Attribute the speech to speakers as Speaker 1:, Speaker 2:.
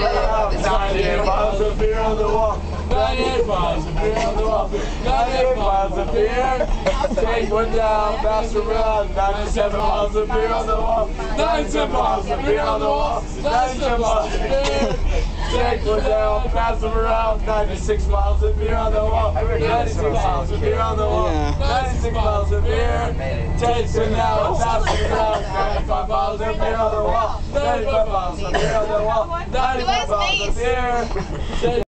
Speaker 1: around. 98 bottles of beer on the wall. 98 bottles of beer on the wall. 98 bottles of beer. Take one down, pass around. 97 bottles of beer on the wall. 97 bottles of beer on the wall. 97 bottles of beer. Take one down, pass them around. 96 bottles of beer on the wall. 96 bottles of beer on the wall. 96 bottles of beer. Take one down, pass them around. 95 bottles of beer on the wall. 95 bottles of beer on the wall. 95 bottles of beer.